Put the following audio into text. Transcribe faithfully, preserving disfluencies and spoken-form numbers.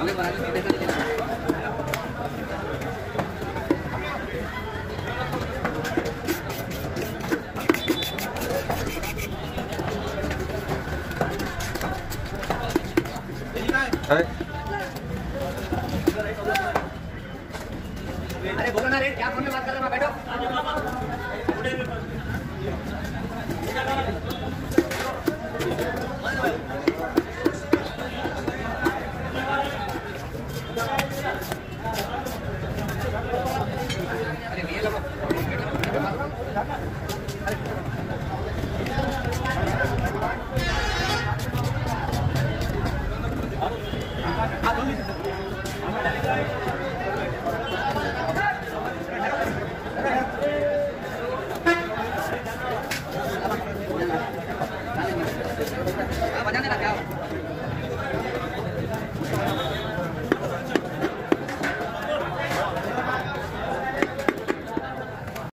अरे बोलो ना रे, क्या फोन में बात कर रहे हो? बैठो। अरे ये लो। हाँ,